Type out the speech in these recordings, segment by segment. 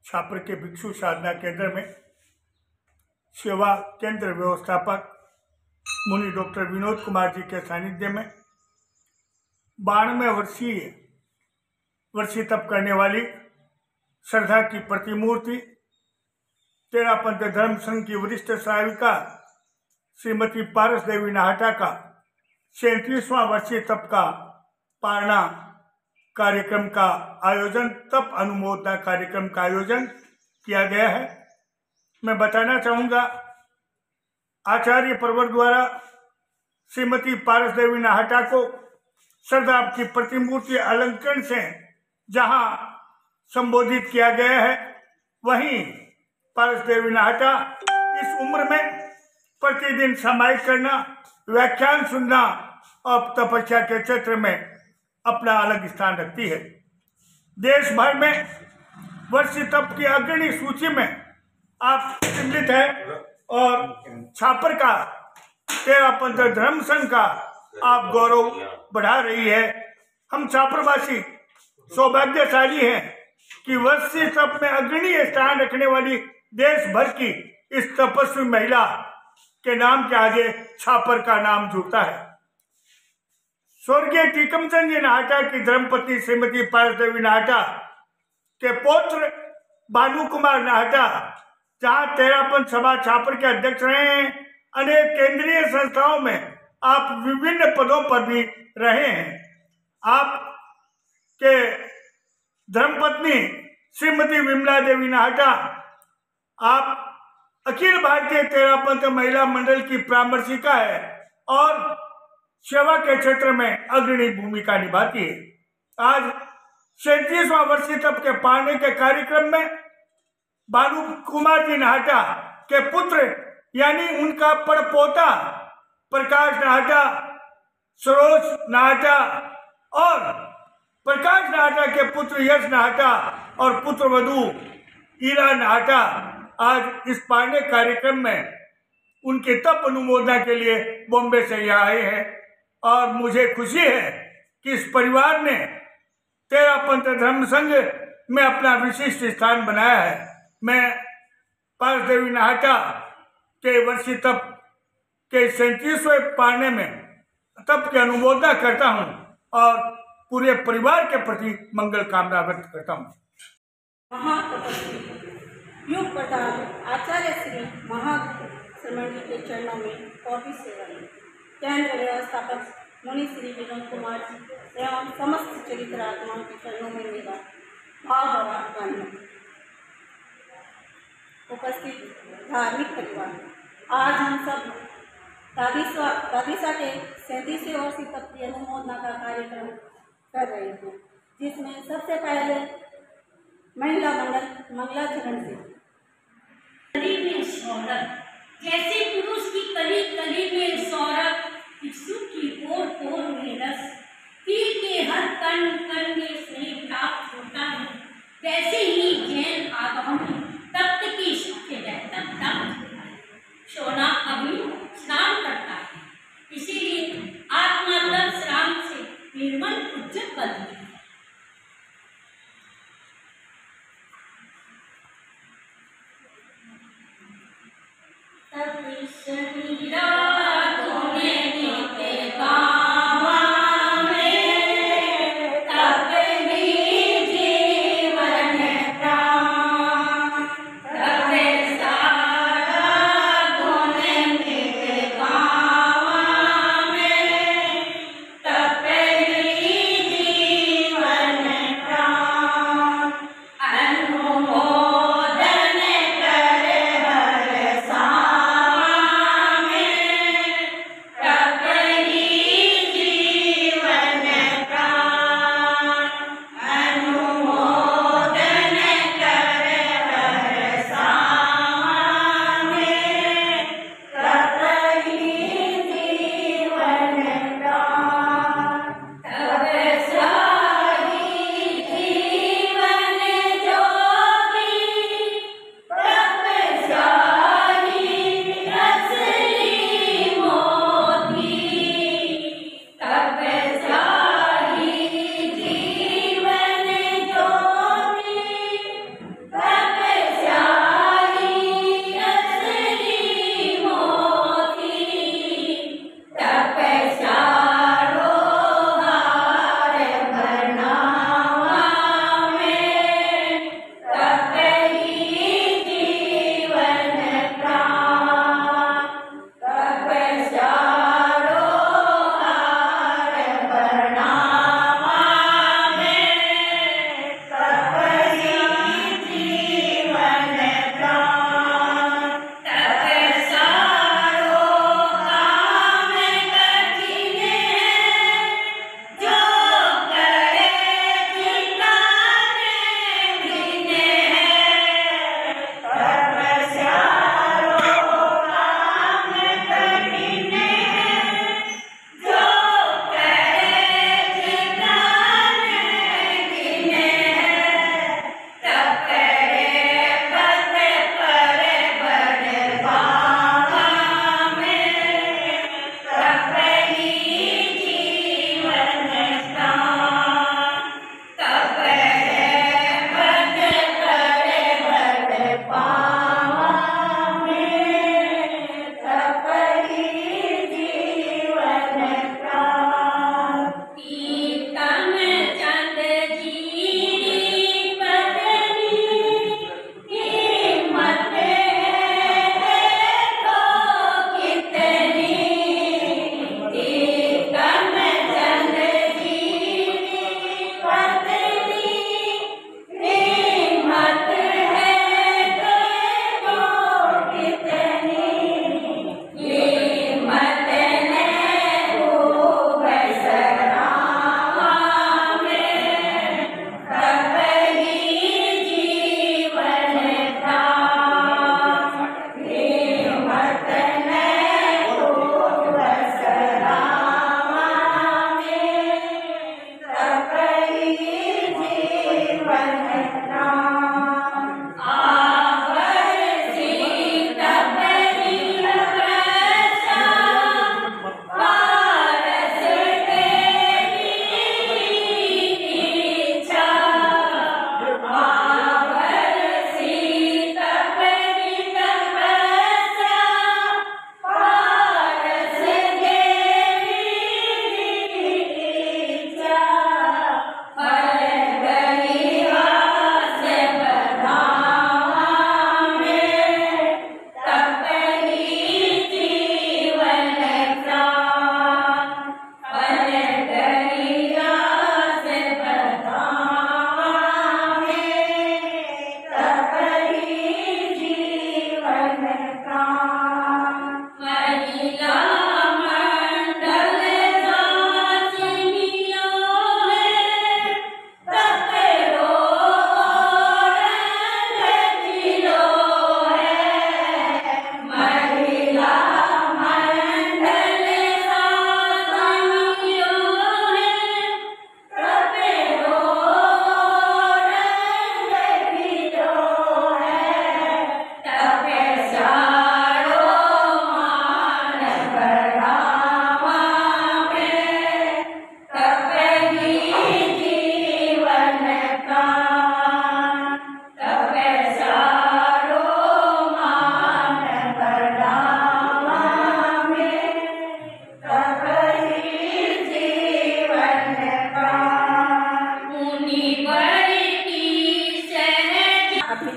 छापर के भिक्षु साधना केंद्र में सेवा केंद्र व्यवस्थापक मुनि डॉक्टर विनोद कुमार जी के सानिध्य में 92 वर्षीय तप करने वाली श्रद्धा की प्रतिमूर्ति तेरापंथ धर्म संघ की वरिष्ठ सेविका श्रीमती पारस देवी नाहटा का 37वां वर्षीय तप का पारणा कार्यक्रम का आयोजन, तप अनुमोदना कार्यक्रम का आयोजन किया गया है। मैं बताना चाहूँगा, आचार्य प्रवर द्वारा श्रीमती पारस देवी नाहटा को श्रद्धा की प्रतिमूर्ति अलंकरण से जहाँ संबोधित किया गया है, वहीं पारस देवी नाहटा इस उम्र में प्रतिदिन समाहित करना, व्याख्यान सुनना और तपस्या के क्षेत्र में अपना अलग स्थान रखती है। देश भर में वर्षीय तप की अग्रणी सूची में आप सम्मिलित है और छापर का तेरापंथ धर्म संघ का आप गौरव बढ़ा रही है। हम छापरवासी सौभाग्यशाली हैं कि वर्षीय तप में अग्रणी स्थान रखने वाली देश भर की इस तपस्वी महिला के नाम के आगे छापर का नाम जुड़ता है। स्वर्गीय टीकमचंद जी नाहटा की धर्मपत्नी श्रीमती पारस देवी नाहटा के पौत्र भानु कुमार नाहटा जहां तेरापंथ सभा छापर के अध्यक्ष रहे हैं, अनेक केंद्रीय संस्थाओं में आप विभिन्न पदों पर भी रहे हैं। आप के धर्मपत्नी श्रीमती विमला देवी नाहटा, आप अखिल भारतीय तेरापंथ महिला मंडल की परामर्शिका है और सेवा के क्षेत्र में अग्रणी भूमिका निभाती है। आज 37वां वर्षीय तप के पारणे के कार्यक्रम में भानु कुमार जी नाहटा के पुत्र यानी उनका पड़पोता प्रकाश नाहटा, सरोज नाहटा और प्रकाश नाहटा के पुत्र यश नाहटा और पुत्र वधू ईरा नाहटा आज इस पारणे कार्यक्रम में उनके तप अनुमोदना के लिए बॉम्बे से यहाँ आए हैं और मुझे खुशी है कि इस परिवार ने तेरापंथ धर्म संघ में अपना विशिष्ट स्थान बनाया है। मैं पारस देवी नाहटा के वर्षीय तप के 37वें पारणे में तप की अनुमोदना करता हूँ और पूरे परिवार के प्रति मंगल कामना व्यक्त करता हूँ। युग प्रधान आचार्य श्री महाश्रमण जी के चरणों में कौपी सेवा केंद्र व्यवस्थापक मुनि श्री विनोद कुमार जी एवं समस्त चरित्र आत्माओं के चरणों में मेरा भाव भरा वंदन। उपस्थित धार्मिक परिवार, आज हम सब दादीसा के 37वें वर्षीय तप की अनुमोदना का कार्यक्रम कर रहे हैं, जिसमें सबसे पहले महिला मंडल मंगलाचरण से कली में सौरभ, जैसे पुरुष की कली कली में सौरभ, भिक्षु की पोर पोर में रस, पीर के हर कण कण में स्नेह प्राप्त होता है, वैसे ही जैन आगम में तप्त की शक्ति रहता प्राप्त होता है। सोना अग्नि स्नान करता है, इसीलिए आत्मा तप स्नान से निर्मल उज्जवल बनती है।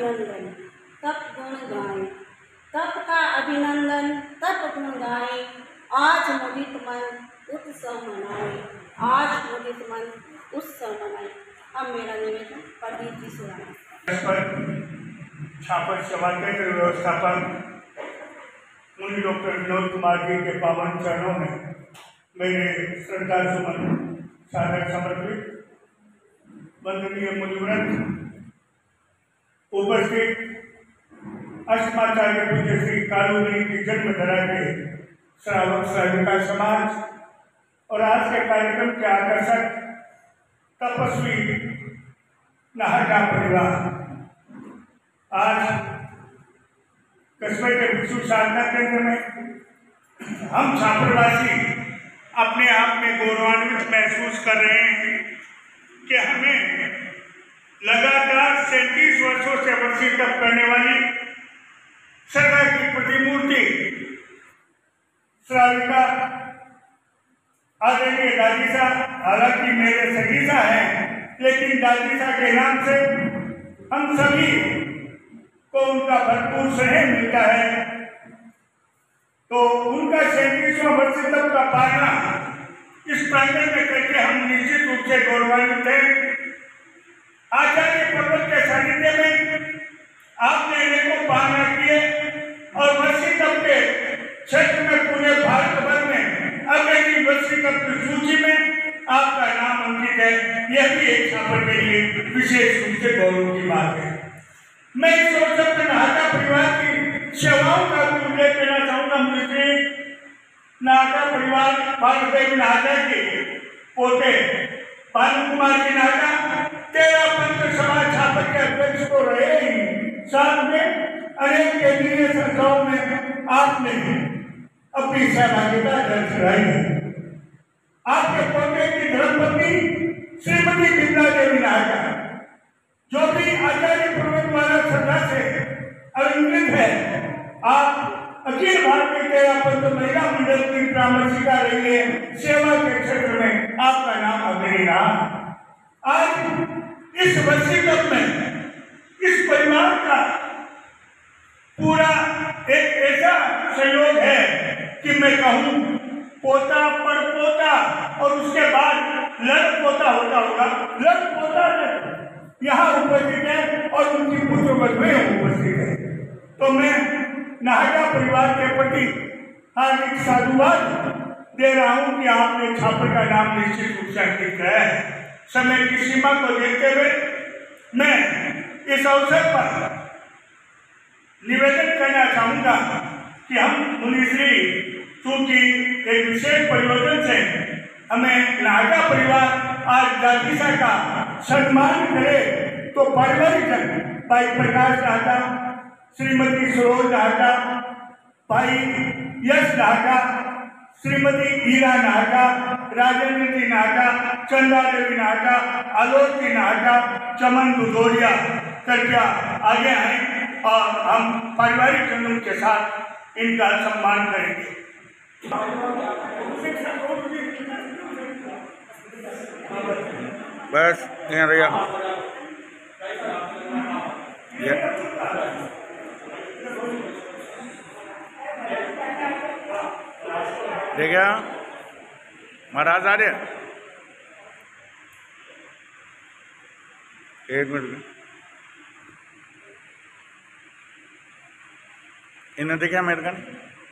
अभिनंदन तप गुण गाएं, तप का अभिनंदन तप गुण गाएं, आज मुदित मन उत्सव मनाए, आज मुदित मन उत्सव मनाए। अब मेरा निवेदन पंडित जी सुनाएं। छापर सेवा केंद्र व्यवस्थापक मुनि डॉक्टर विनोद कुमार जी के पावन चरणों में मेरे श्रद्धा सुमन सादर समर्पित। वंदनीय मुनिवृंद, उपस्थित अष्टमाचार्य पूज्य श्री कालूनी की जन्मधरा के श्रावक श्राविका समाज और आज के कार्यक्रम के आकर्षक तपस्वी नाहटा परिवार, आज कस्बे के भिक्षु साधना केंद्र में हम छात्रवासी अपने आप में गौरवान्वित महसूस कर रहे हैं कि हमें लगातार 37 वर्षों से वर्षित तप करने वाली श्रद्धा की प्रतिमूर्ति श्राविका आदरणीय दादीसा, हालांकि मेरे सगीसा है, लेकिन दादीसा के नाम से हम सभी को उनका भरपूर स्नेह मिलता है। तो उनका 37वां वर्षोत्सव का पालना इस प्रांगण में करके हम निश्चित रूप से गौरवान्वित हैं। आचार्य पर्वत के सानिध्य में आपने इनको पालना किए और वर्षोत्सव के क्षेत्र में पूरे भारत भर में अग्रणी वर्षोत्सव की सूची में आपका नाम अंकित है। यह भी एक छापर के लिए विशेष रूप से गौरव की बात है। मैं इस अवसर पर नाहटा परिवार की सेवाओं का भी उल्लेख करना चाहूंगा। मुझे नाहटा परिवार पालदेव नाहटा के पोते पालन कुमार जी नाहटा 13 पंच समाज छापर के अध्यक्ष तो रहे ही, साथ में अनेक केंद्रीय संस्थाओं में आपने अपनी सहभागिता दर्ज कराई है। आपके पोते की धर्मपत्नी श्रीमती बिमला देवी नाहटा, जो भी आचार्य पर्वत द्वारा श्रद्धा से अलंकृत है, आप अखिल भारतीय तेरा पंथ महिला मंडल की परामर्शिका रही है। सेवा के क्षेत्र में आपका नाम अग्रणी रहा। आज इस वर्षोत्सव में इस परिवार का पूरा एक ऐसा सहयोग है कि मैं कहूँ पोता परपोता और उसके बाद लड़पोता होता होगा। लड़पोता यहाँ उपस्थित है और उनकी पुत्र वधुएं उपस्थित है। तो मैं नाहटा परिवार के प्रति हार्दिक साधुवाद दे रहा हूँ कि आपने छापर का नाम निश्चित रूप से अंकित किया है। समय की सीमा को देखते हुए मैं इस अवसर पर निवेदन करना चाहूँगा कि हम मुनिश्री चूंकि एक विशेष परियोजना से हमें नाहटा परिवार आज दादीसा का सम्मान करे, तो पारिवारिक जन भाई प्रकाश नाहटा, श्रीमती सरोज नाहटा, भाई यश नाहटा, श्रीमती हीरा नाहटा, राजेंद्र जी नाहटा, चंदा देवी नाहटा, आलोक जी नाहटा, चमन दुधोरिया कृपया आगे आए और हम पारिवारिक जनों के साथ इनका सम्मान करेंगे। बस यहाँ रहिए। देखिए महाराज आ रहे, एक मिनट इन्हें देखिए मेरे का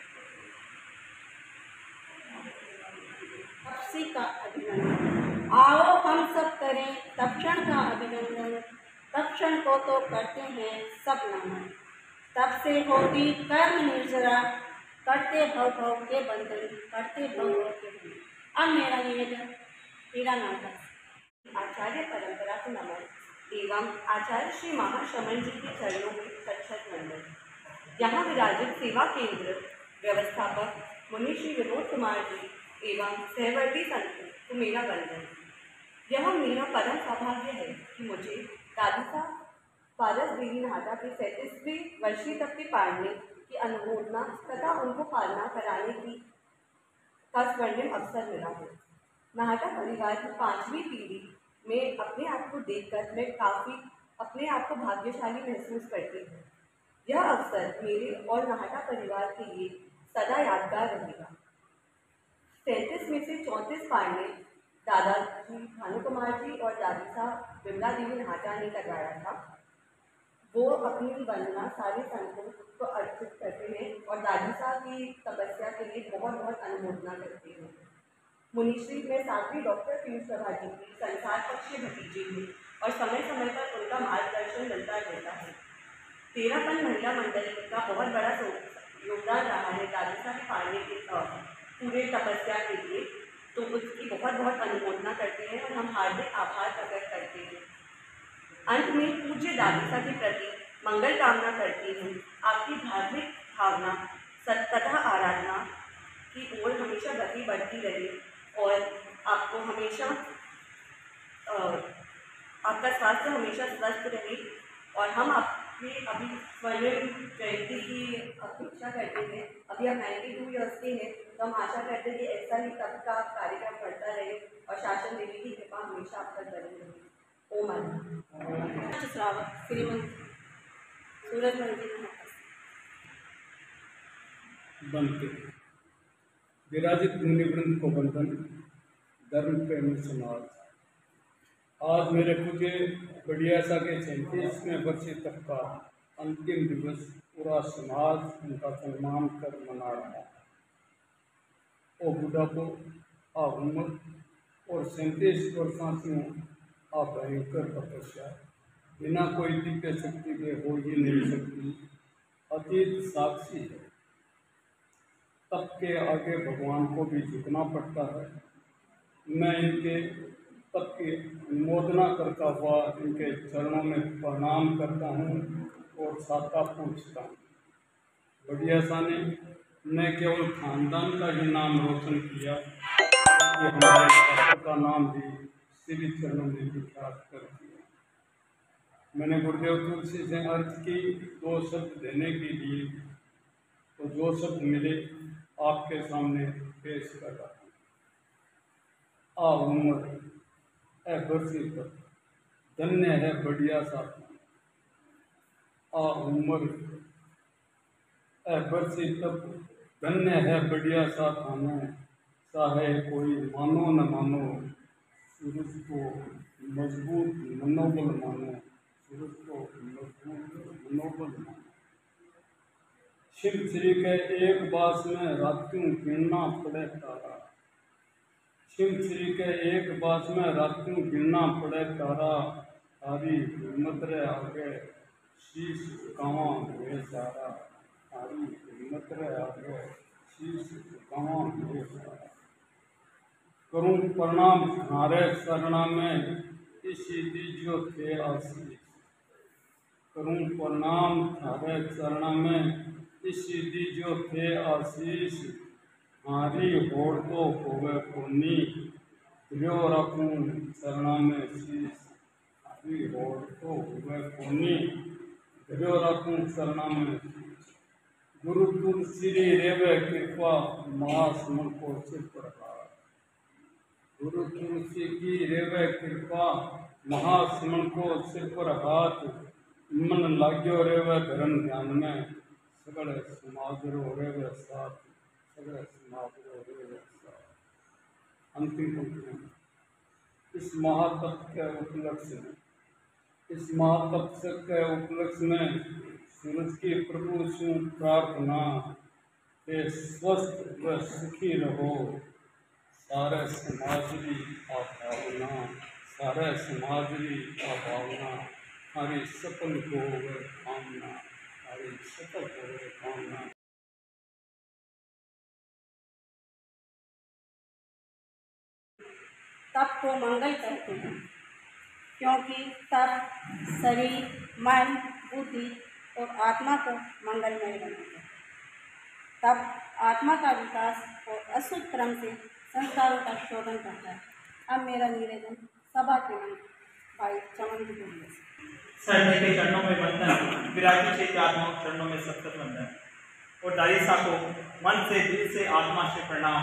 का अभिनंदन। आओ हम सब करें तक्षण का अभिनंदन, तक्षण को तो करते हैं सब नमन। तब से होती कर्म निर्जरा, करते भव भव के बंधन, करते भव भव के बंधन। अब मेरा निवेदन हीरा नाटक आचार्य परंपरा को नमन एवं आचार्य श्री महाश्रमण जी के चरणों में सच्छत वंदन। यहाँ विराजित सेवा केंद्र व्यवस्थापक मुनि श्री विनोद कुमार जी एवं सहवर्ती संत को मेरा वंदन। यह मेरा परम सौभाग्य है कि मुझे दादीसा पारस देवी नाहटा के 37वीं वर्षीय तक के पालने की अनुमोदना तथा उनको पालना कराने का स्वर्णिम अवसर मिला है। नाहटा परिवार की 5वीं पीढ़ी में अपने आप को देखकर मैं काफ़ी अपने आप को भाग्यशाली महसूस करती हूँ। यह अवसर मेरे और नाहटा परिवार के लिए सदा यादगार रहेगा। 33 में से 34 पारने दादाजी भानु कुमार जी और दादी साहब विमला देवी नाहटा ने करवाया था। वो अपनी वंदना सारे संतों को अर्पित करते हैं और दादी साहब की तपस्या के लिए बहुत बहुत अनुमोदना करते हैं। मुनिश्री में 7वीं डॉक्टर पीयूष प्रभा जी की संसार पक्षी भतीजी हूँ और समय समय पर उनका मार्गदर्शन मिलता रहता है। 13 महिला मंडल का बहुत बड़ा योगदान रहा है दादी साहब पालने के पूरे तपस्या के लिए, तो उसकी बहुत बहुत अनुमोदना करते हैं और हम हार्दिक आभार प्रकट करते हैं। अंत में पूज्य दादी साहब के प्रति मंगल कामना करती हूँ। आपकी धार्मिक भावना तथा आराधना की ओर हमेशा गति बढ़ती रहे और आपको हमेशा आपका स्वास्थ्य हमेशा स्वस्थ रहे और हम आपके अभी स्वर्ण जयंती की अपेक्षा करते हैं। अभी आप 92 ईयर्स के हैं, तो हम आशा करते हैं कि ऐसा ही सबका कार्यक्रम बढ़ता रहे और शासन देवी की कृपा हमेशा आप पर बनी रहे। ओम आनंद श्रावक श्रीमंत सूरज मंदिर बनते विराजित मुनिवृंद को वंदन। धर्म प्रेमी समाज, आज मेरे पूज्य बड़ियासा के 37वें वर्षीय तक का अंतिम दिवस पूरा समाज उनका सम्मान कर मना रहा है। ओ बुढ़ापो आ उम्र और 37 वर्षों से आ भयंकर तपस्या बिना कोई दिव्य शक्ति के हो ही नहीं सकती। अतीत साक्षी है, तब के आगे भगवान को भी झुकना पड़ता है। मैं इनके तब की अनुमोदना करता हुआ इनके चरणों में प्रणाम करता हूँ और साता पूछता हूँ। बड़ियासा ने न केवल खानदान का ही नाम रोशन किया, कि हमारे शासक का नाम भी श्री चरणों में विख्यात कर दिया। मैंने गुरुदेव तुलसी से अर्ज की 2 शब्द देने के लिए, तो 2 शब्द मिले आपके सामने पेश कर रहा हूँ। आ उम्र ए बरसी तक धन्य है बड़ियासा। आ उम्र ए बरसी तक धन्य है बड़ियासा थानो, चाहे कोई मानो न मानो सूरज को मजबूत मनोबल मानो, सूरज को मजबूत मनोबल मानो। शिव श्री के एक बास में रात्यों गिनना पड़े तारा, शिव श्री के एक बास में रात्यों गिनना पड़े तारा, तारी हिम्मत रे आगे शीश झुकावा हुए सारा, तारी हिम्मत रे आगे शीश झुकावा हुए सारा। करूं प्रणाम तुम्हारे शरणा में इसी दीजियो थे आशीष, करूं प्रणाम तुम्हारे शरणा में इसी दीजियो थे आशीष। हारी होड़ तो होवे कोनी दियो रखूं शरणा में शीश, हारी होड़ तो होवे कोनी दियो रखूं शरणा में शीश। गुरु तुलसी रेवे कृपा महासमन को सिर पर हाथ, गुरु तुलसी की रेवे कृपा महासमन को सिर पर हाथ। मन लाग्यो रेवे धर्म ध्यान में सगड़े समाज रो रेवे साथ, सगड़े समाज रो रेवे साथ। अंतिम पंक्ति में इस महातप के उपलक्ष्य में, इस महातप के उपलक्ष्य में सूरज की प्रभु से प्रार्थना के स्वस्थ व सुखी रहो सारे समाज की भावना, सारे समाज की भावना। हमारी सफल हो कामना, हमारी सफल हो कामना। तप को मंगल कहते हैं, क्योंकि तप शरीर, मन, बुद्धि और आत्मा को मंगलमय बनाता है। तप आत्मा का विकास और अशुद्ध क्रम से संस्कारों का शोधन करता है। अब मेरा निवेदन सभा के मन भाई चमन की बोलिए। सरने के चरणों में वंदन, विराजित क्षेत्र आत्मा चरणों में सतत वंदन और दादी साहब को मन से, दिल से, आत्मा से प्रणाम।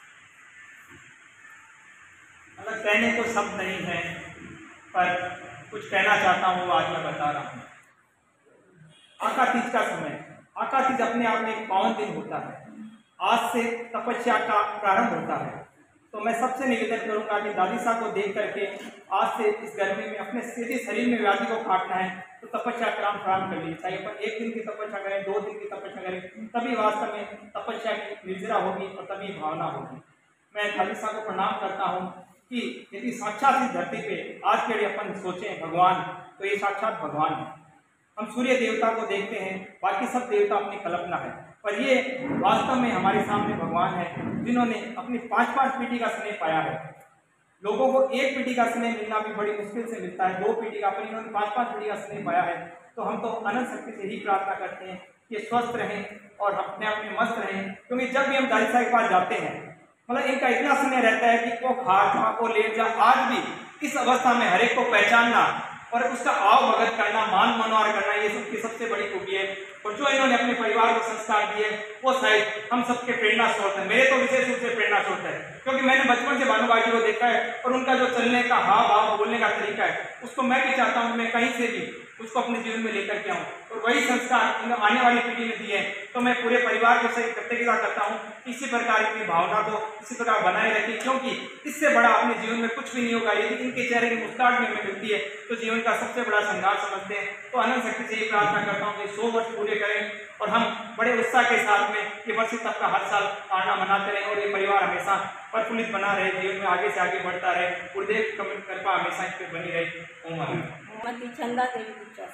मतलब कहने को शब्द नहीं है, पर कुछ कहना चाहता हूँ, वो आज मैं बता रहा हूँ। आकातीज का समय, आकातीज अपने आप में एक पावन दिन होता है। आज से तपस्या का प्रारंभ होता है। तो मैं सबसे निवेदन करूंगा कि दादी साहब को देख करके आज से इस गर्मी में अपने सीधे शरीर में व्याधि को काटना है तो तपस्या प्रारंभ कर लीजिए। चाहे अपन 1 दिन की तपस्या करें, 2 दिन की तपस्या करें, तभी वास्तव में तपस्या की निर्जरा होगी और तभी भावना होगी। मैं दादी साहब को प्रणाम करता हूँ कि यदि साक्षात इस धरती पे आज के लिए अपन सोचें भगवान, तो ये साक्षात भगवान है। हम सूर्य देवता को देखते हैं, बाकी सब देवता अपनी कल्पना है, पर ये वास्तव में हमारे सामने भगवान है जिन्होंने अपनी 5-5 पीढ़ी का स्नेह पाया है। लोगों को 1 पीढ़ी का स्नेह मिलना भी बड़ी मुश्किल से मिलता है, 2 पीढ़ी का, पर इन्होंने 5-5 पीढ़ी का स्नेह पाया है। तो हम तो अनंत शक्ति से ही प्रार्थना करते हैं कि स्वस्थ रहें और अपने आप में मस्त रहें, क्योंकि जब भी हम दादी साहब के पास जाते हैं, मतलब इनका इतना स्नेह रहता है कि वो खा जा, वो लेट जा। आज भी इस अवस्था में हर एक को पहचानना और उसका आव भगत करना, मान मनोहर करना, ये सबकी सबसे बड़ी खूबी है। और जो इन्होंने अपने परिवार को संस्कार दिए वो शायद हम सबके प्रेरणा स्रोत है। मेरे तो विशेष रूप से प्रेरणा स्रोत है, क्योंकि मैंने बचपन से भानुबाई जी को देखा है और उनका जो चलने का हाव भाव, बोलने का तरीका है, उसको मैं भी चाहता हूँ मैं कहीं से भी उसको अपने जीवन में लेकर के आऊँ और वही संस्कार आने वाली पीढ़ी में दिए। तो मैं पूरे परिवार के साथ प्रतिज्ञा करता हूँ इसी प्रकार की भावना को इसी प्रकार बनाए रखें, क्योंकि इससे बड़ा अपने जीवन में कुछ भी नहीं होगा। यदि इनके चेहरे की मुस्कुराहट भी हमें मिलती है तो जीवन का सबसे बड़ा संघार समझते हैं। तो अनंत शक्ति से ये प्रार्थना करता हूँ कि 100 वर्ष पूरे करें और हम बड़े उत्साह के साथ में ये वर्षी तब का हर साल पालना मनाते रहें और ये परिवार हमेशा प्रफुल्लित बना रहे, जीवन में आगे से आगे बढ़ता रहे। गुरुदेव की कृपा हमेशा इस पर बनी रहे। श्रीमती चंदा देवी गुप्ता।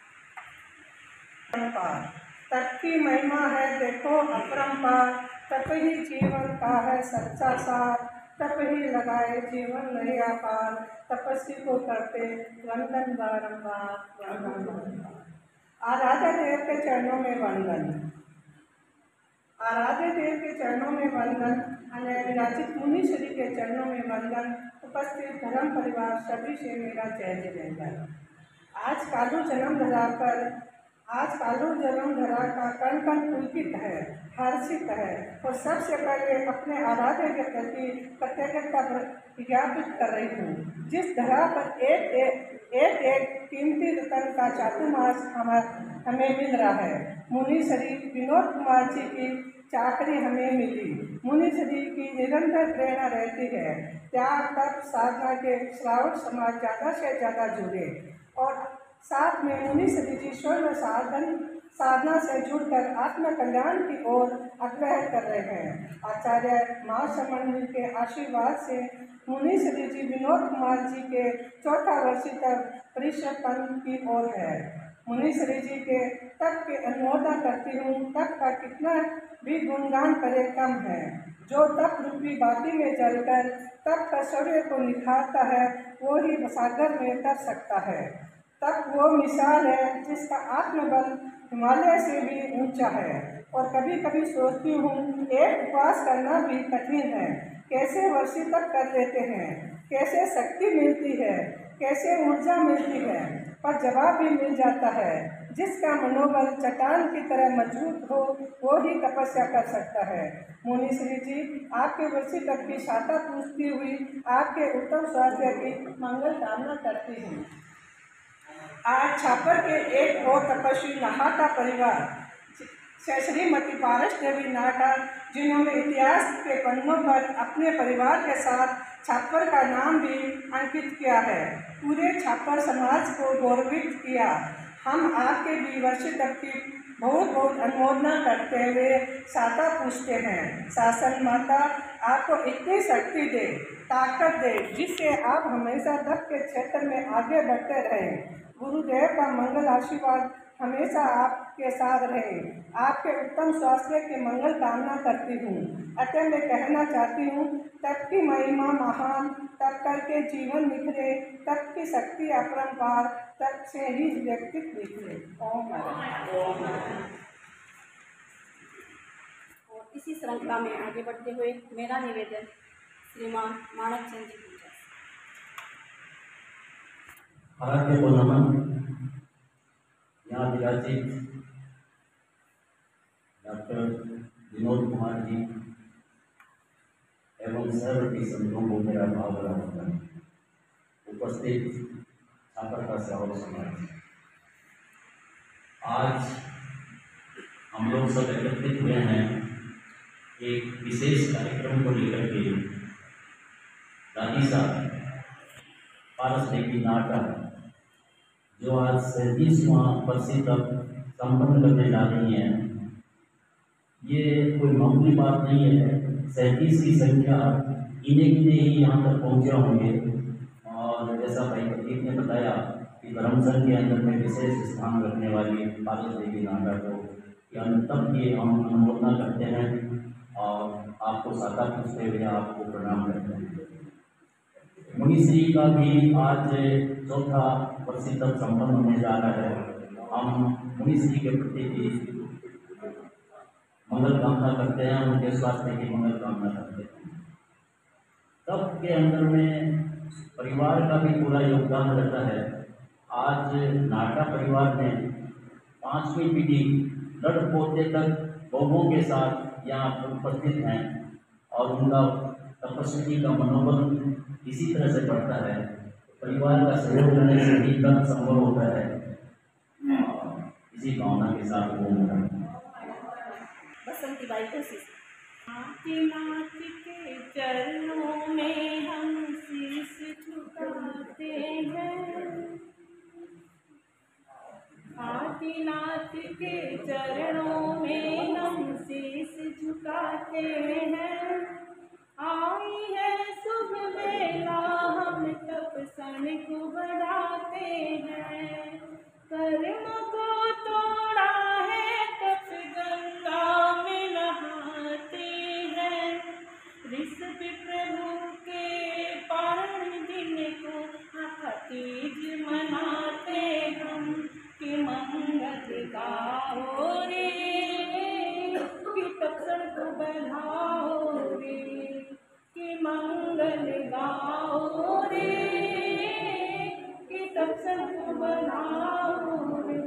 तप की महिमा है देखो अपरंपार, तप ही जीवन का है सच्चा सार, तप ही लगाए जीवन नैया पार, तपस्वी को करते वंदन बारंबार, वंदन बारंबार। आराध्य देव के चरणों में वंदन, आराध्य देव के चरणों में वंदन, विराजित मुनि श्री के चरणों में वंदन, उपस्थित धर्म परिवार सभी से मेरा जय जयकार। आज कालू जन्म धरा का कण कण पुलकित है, हर्षित है और सबसे पहले अपने आराध्य के प्रति कृतज्ञता ज्ञापित कर रही हूँ। जिस धरा पर एक कीमती रतन का चातुर्मास हमें मिल रहा है, मुनि श्री विनोद कुमार जी की चाकरी हमें मिली। मुनि श्री की निरंतर प्रेरणा रहती है, त्याग तप साधना के श्रावक समाज ज़्यादा से ज़्यादा जुड़े और साथ में मुनि श्री जी स्वयं साधना से जुड़कर आत्म कल्याण की ओर अग्रह कर रहे हैं। आचार्य महासमंडल के आशीर्वाद से मुनि श्री जी विनोद कुमार जी के 4 वर्षी तक परिश्रम की ओर है। मुनि श्री जी के तप के अनुमोदन करती हूँ। तप का कितना भी गुणगान करे कम है। जो तप रूपी बाती में जलकर तप का शौर्य को निखारता है वो ही सागर में तर सकता है। तप वो मिसाल है जिसका आत्मबल हिमालय से भी ऊंचा है। और कभी कभी सोचती हूँ एक उपवास करना भी कठिन है। कैसे वर्षी तप कर लेते हैं, कैसे शक्ति मिलती है, कैसे ऊर्जा मिलती है, पर जवाब भी मिल जाता है। जिसका मनोबल चट्टान की तरह मजबूत हो वो ही तपस्या कर सकता है। मुनि श्री जी आपके वर्षी तप की शाखा पूछती हुई आपके उत्तम स्वास्थ्य की मंगल कामना करती हूँ। आज छापर के एक और तपस्वी नाहटा परिवार श्रीमती पारस देवी नाहटा, जिन्होंने इतिहास के पन्नों पर अपने परिवार के साथ छापर का नाम भी अंकित किया है, पूरे छापर समाज को गौरवित किया। हम आपके भी वर्षी तप की बहुत बहुत अनुमोदना करते हुए साता पूछते हैं। शासन माता आपको इतनी शक्ति दे, ताकत दे, जिससे आप हमेशा तप के क्षेत्र में आगे बढ़ते रहें। गुरुदेव का मंगल आशीर्वाद हमेशा आपके साथ रहे। आपके उत्तम स्वास्थ्य की मंगल कामना करती हूँ। अतः मैं कहना चाहती हूँ तप की महिमा महान, तप करके जीवन निखरे, तप की शक्ति अपरंपार, तप से ही व्यक्तित्व निखरे। ओम और इसी श्रृंखला में आगे बढ़ते हुए मेरा निवेदन श्रीमान मानक चंद जी पूजा। आराध्य को नमन। यहाँ विराजित डॉक्टर विनोद कुमार जी एवं सर्व के संतों को मेरा भाव भरा होता है। उपस्थित छात्रता से और समाज। आज हम लोग सब एकत्रित हुए हैं एक विशेष कार्यक्रम को लेकर के। दादी साहब पारस देवी नाटक जो आज 37वां वर्षी तक संपन्न करने जा रही हैं, ये कोई मामूली बात नहीं है। 37 की संख्या गिने गिने ही यहाँ तक पहुँचे होंगे। और जैसा भाई प्रदीप ने बताया कि धर्म संघ के अंदर में विशेष स्थान रखने वाली पारस देवी नाटक को तब की हम अनुमोदना करते हैं और आपको सादा पूछते हुए आपको प्रणाम करते हैं। मुनिश्री का भी आज 4था वर्षी तक संपन्न होने जा रहा है। हम मुनिश्री के प्रति भी मंगल कामना करते हैं, उनके स्वास्थ्य की मंगल कामना करते हैं। तब के अंदर में परिवार का भी पूरा योगदान रहता है। आज नाटा परिवार में 5वीं पीढ़ी लड़ पोते तक बहुओं के साथ यहाँ पर उपस्थित हैं और उनका तपस्वी का मनोबल इसी तरह से बढ़ता है। परिवार का सहयोग करने से ही तक संभव होता है। इसी भावना के साथ वो बसंती बाई कोशिश। नाथ के चरणों में हम शीश झुकाते हैं, आदिनाथ के चरणों में हम शीश झुकाते हैं। आई है शुभ बेला हम तपस्या को बढ़ाते हैं। कर्म को तोड़ा है तप गंगा में नहाते हैं। ऋषभ प्रभु के पारण दिन को तीज मनाते हम कि मंगल गाओ रे, कि तपस्या को बढ़ाओ रे, कि मंगल गाओ रे, कि तपस्या को बढ़ाओ रे।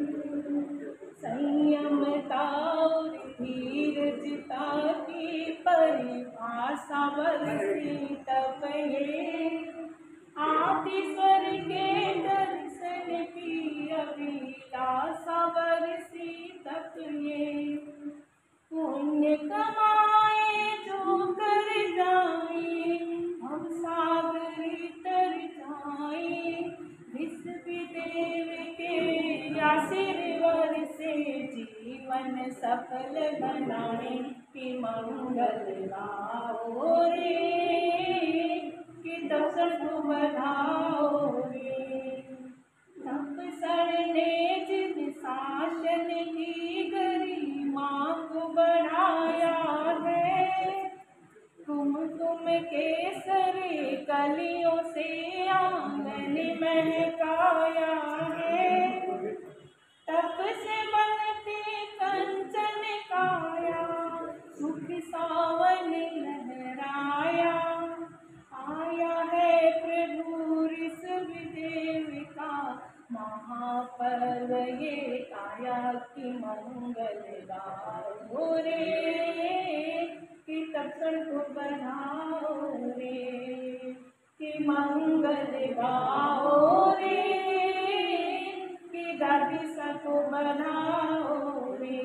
संयमता और धीरजता की परिभाषा बरसी तप ये, आदिस्वर के दर्शन की अभिलाषा बरसी तप ये। पुण्य कमाए जो कर जाए हम सागर तर जाए। विश्वदेव के आशीर्वाद से जीवन सफल बनाए कि मंगल गाओ रे, कि दर्शन को बढ़ाओ रे। तपस्या ने जिन शासन की गरिमा को बढ़ाया है, तुम केसरी कलियों से आंगन महकाया है। तप से बनती कंचन काया सुख सावन लहराया। आया है प्रभु ऋषभदेव का महापर्व ये आया कि मंगल गाओ रे, कि तपस्या को बढ़ाओ रे, कि मंगल गाओ रे, कि दादी सा को बढ़ाओ रे।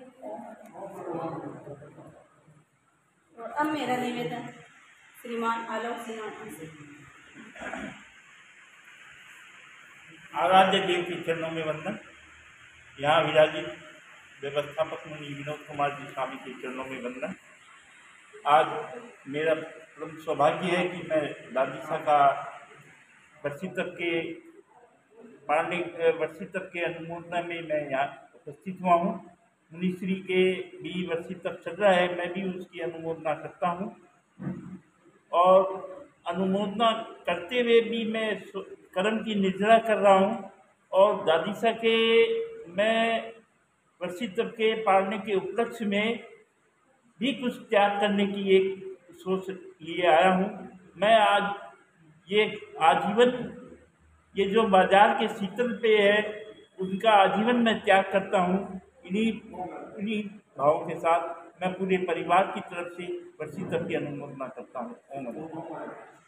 और अब मेरा निवेदन श्रीमान आलोक सिन्हा से। आराध्य देव के चरणों में वंदन। यहाँ विराजित व्यवस्थापक मुनि विनोद कुमार जी स्वामी के चरणों में वंदन। आज मेरा परम सौभाग्य है कि मैं दादी सा का वर्षी तक के अनुमोदना में मैं यहाँ उपस्थित हुआ हूँ। मुनिश्री के भी वर्षी तक चल रहा है, मैं भी उसकी अनुमोदना करता हूँ। और अनुमोदना करते हुए भी मैं कर्म की निर्जरा कर रहा हूँ। और दादी सा के मैं वर्षी तक के पालने के उपलक्ष्य में भी कुछ त्याग करने की एक सोच लिए आया हूँ। मैं आज ये आजीवन ये जो बाजार के शीतल पेय है उनका आजीवन मैं त्याग करता हूँ। इन्हीं भावों के साथ मैं पूरे परिवार की तरफ से वर्षी तक की अनुमोदना करता हूँ। ओम नमः।